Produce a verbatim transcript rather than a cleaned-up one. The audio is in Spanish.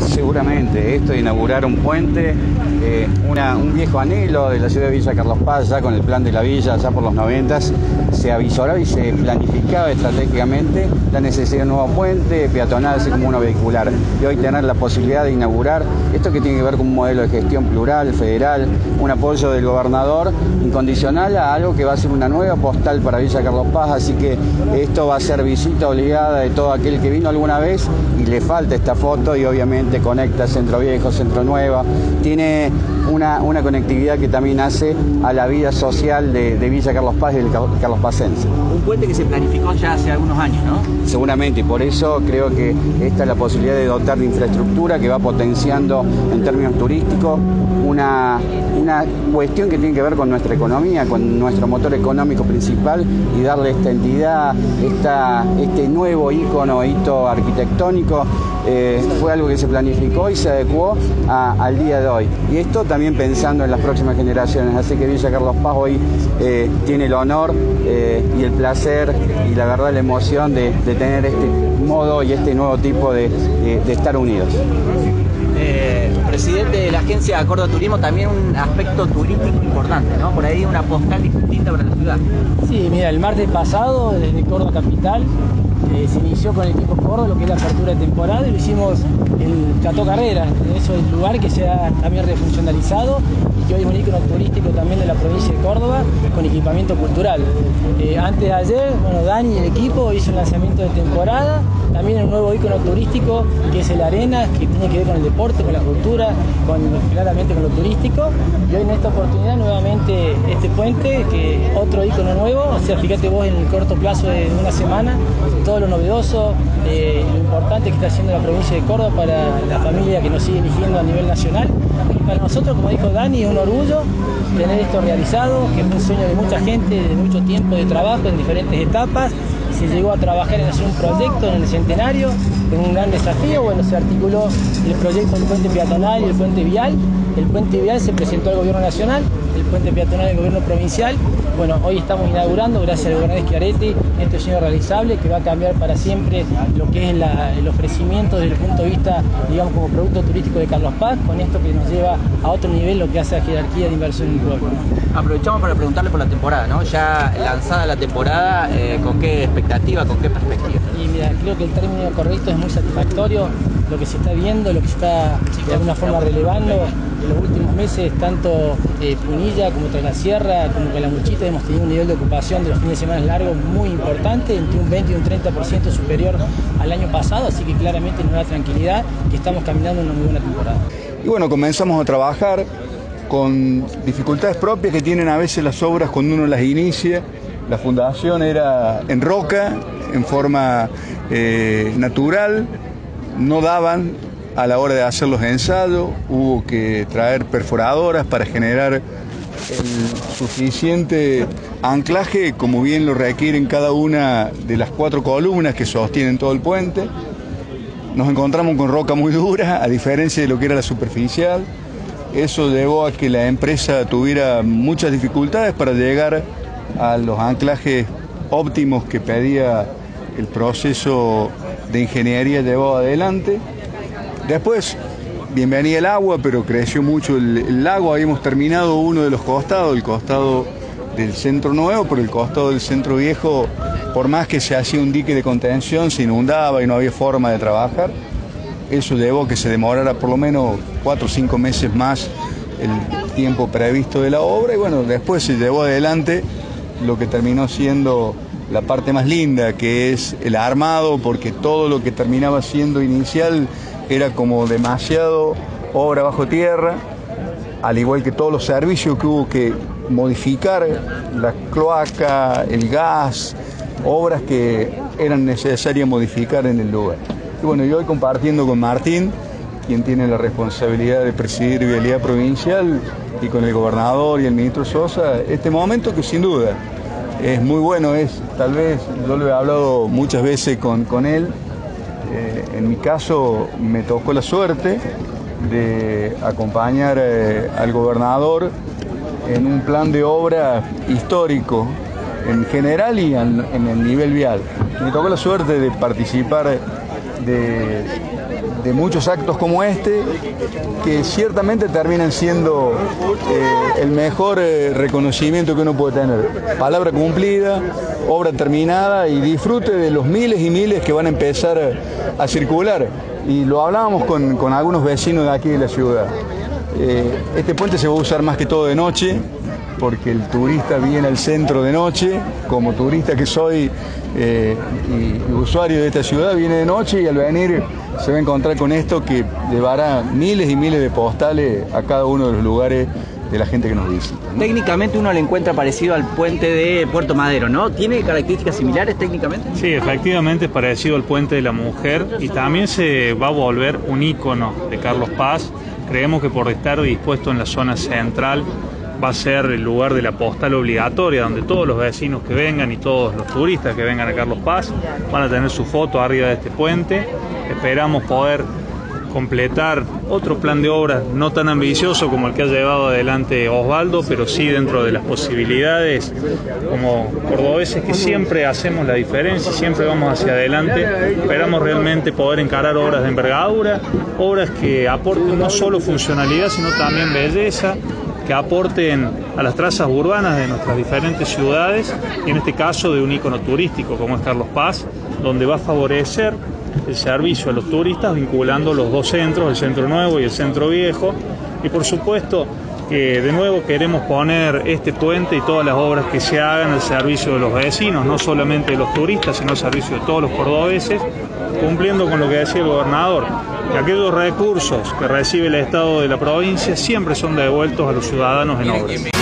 Seguramente, esto de inaugurar un puente, eh, una, un viejo anhelo de la ciudad de Villa Carlos Paz, ya con el plan de la villa, ya por los noventas, se avisoraba y se planificaba estratégicamente la necesidad de un nuevo puente peatonal, así como uno vehicular. Y hoy tener la posibilidad de inaugurar esto que tiene que ver con un modelo de gestión plural, federal, un apoyo del gobernador incondicional a algo que va a ser una nueva postal para Villa Carlos Paz, así que esto va a ser visita obligada de todo aquel que vino alguna vez y le falta esta foto, y obviamente conecta Centro Viejo, Centro Nueva, tiene una, una conectividad que también hace a la vida social de, de Villa Carlos Paz y del Carlos Pacense. Un puente que se planificó ya hace algunos años, ¿no? Seguramente, y por eso creo que esta es la posibilidad de dotar de infraestructura que va potenciando en términos turísticos una, una cuestión que tiene que ver con nuestra economía, con nuestro motor económico principal, y darle esta entidad, esta, este nuevo ícono, hito arquitectónico. Eh, fue algo que se planificó y se adecuó a, al día de hoy. Y esto también pensando en las próximas generaciones. Así que Villa Carlos Paz hoy eh, tiene el honor eh, y el placer y la verdad la emoción de, de tener este modo y este nuevo tipo de, de, de estar unidos. Eh, presidente de la agencia Córdoba Turismo, también un aspecto turístico importante, ¿no? Por ahí una postal distinta para la ciudad. Sí, mira, el martes pasado desde Córdoba Capital Eh, se inició con el equipo Córdoba lo que es la apertura de temporada, y lo hicimos el Cató Carrera, eso es el lugar que se ha también refuncionalizado y que hoy es un ícono turístico también de la provincia de Córdoba con equipamiento cultural. Eh, antes de ayer, bueno, Dani y el equipo hizo el lanzamiento de temporada, también un nuevo ícono turístico que es el Arena, que tiene que ver con el deporte, con la cultura, con, claramente con lo turístico, y hoy en esta oportunidad nuevamente este puente, que otro ícono nuevo, o sea, fíjate vos en el corto plazo de una semana, todo lo novedoso, eh, lo importante que está haciendo la provincia de Córdoba para la familia que nos sigue eligiendo a nivel nacional. Y para nosotros, como dijo Dani, es un orgullo tener esto realizado, que fue un sueño de mucha gente, de mucho tiempo de trabajo en diferentes etapas. Se llegó a trabajar en hacer un proyecto en el Centenario, en un gran desafío. Bueno, se articuló el proyecto del puente peatonal y el puente vial. El puente vial se presentó al gobierno nacional, el puente peatonal al gobierno provincial. Bueno, hoy estamos inaugurando, gracias al gobernador Schiaretti, este sueño realizable que va a cambiar para siempre lo que es la, el ofrecimiento desde el punto de vista, digamos, como producto turístico de Carlos Paz, con esto que nos lleva a otro nivel lo que hace a jerarquía de inversión en el pueblo. Aprovechamos para preguntarle por la temporada, ¿no? Ya lanzada la temporada, eh, ¿con qué expectativa, con qué perspectiva? Y mira, creo que el término correcto es muy satisfactorio, lo que se está viendo, lo que se está de alguna forma relevando. En los últimos meses, tanto eh, Punilla como Tras la Sierra, como Calamuchita, hemos tenido un nivel de ocupación de los fines de semana largos muy importante, entre un veinte y un treinta por ciento superior al año pasado, así que claramente nos da tranquilidad que estamos caminando en una muy buena temporada. Y bueno, comenzamos a trabajar con dificultades propias que tienen a veces las obras cuando uno las inicia. La fundación era en roca, en forma eh, natural, no daban a la hora de hacer los ensayos, hubo que traer perforadoras para generar el suficiente anclaje, como bien lo requieren cada una de las cuatro columnas que sostienen todo el puente. Nos encontramos con roca muy dura, a diferencia de lo que era la superficial. Eso llevó a que la empresa tuviera muchas dificultades para llegar a los anclajes óptimos que pedía el proceso de ingeniería llevado adelante. Después, bienvenida el agua, pero creció mucho el, el lago. Habíamos terminado uno de los costados, el costado del Centro Nuevo, pero el costado del Centro Viejo, por más que se hacía un dique de contención, se inundaba y no había forma de trabajar. Eso llevó a que se demorara por lo menos cuatro o cinco meses más el tiempo previsto de la obra, y bueno, después se llevó adelante lo que terminó siendo la parte más linda, que es el armado, porque todo lo que terminaba siendo inicial era como demasiado obra bajo tierra, al igual que todos los servicios que hubo que modificar, la cloaca, el gas, obras que eran necesarias modificar en el lugar. Y bueno, yo hoy compartiendo con Martín, quien tiene la responsabilidad de presidir Vialidad Provincial, y con el gobernador y el ministro Sosa, este momento que sin duda es muy bueno, es tal vez, yo lo he hablado muchas veces con, con él, eh, en mi caso me tocó la suerte de acompañar eh, al gobernador en un plan de obra histórico en general y en, en el nivel vial. Me tocó la suerte de participar de, de muchos actos como este, que ciertamente terminan siendo eh, el mejor eh, reconocimiento que uno puede tener. Palabra cumplida, obra terminada y disfrute de los miles y miles que van a empezar a, a circular. Y lo hablábamos con, con algunos vecinos de aquí de la ciudad. Eh, este puente se va a usar más que todo de noche, porque el turista viene al centro de noche, como turista que soy eh, y, y usuario de esta ciudad, viene de noche y al venir se va a encontrar con esto que llevará miles y miles de postales a cada uno de los lugares de la gente que nos visita, ¿no? Técnicamente uno le encuentra parecido al puente de Puerto Madero, ¿no? ¿Tiene características similares técnicamente? Sí, efectivamente es parecido al puente de la Mujer y también se va a volver un ícono de Carlos Paz. Creemos que por estar dispuesto en la zona central va a ser el lugar de la postal obligatoria, donde todos los vecinos que vengan y todos los turistas que vengan a Carlos Paz van a tener su foto arriba de este puente. Esperamos poder completar otro plan de obras no tan ambicioso como el que ha llevado adelante Osvaldo, pero sí dentro de las posibilidades como cordobeses que siempre hacemos la diferencia, siempre vamos hacia adelante. Esperamos realmente poder encarar obras de envergadura, obras que aporten no solo funcionalidad sino también belleza, que aporten a las trazas urbanas de nuestras diferentes ciudades y en este caso de un ícono turístico como es Carlos Paz, donde va a favorecer el servicio a los turistas vinculando los dos centros, el centro nuevo y el centro viejo. Y por supuesto que de nuevo queremos poner este puente y todas las obras que se hagan al servicio de los vecinos, no solamente de los turistas, sino al servicio de todos los cordobeses, cumpliendo con lo que decía el gobernador, que aquellos recursos que recibe el Estado de la provincia siempre son devueltos a los ciudadanos en obras.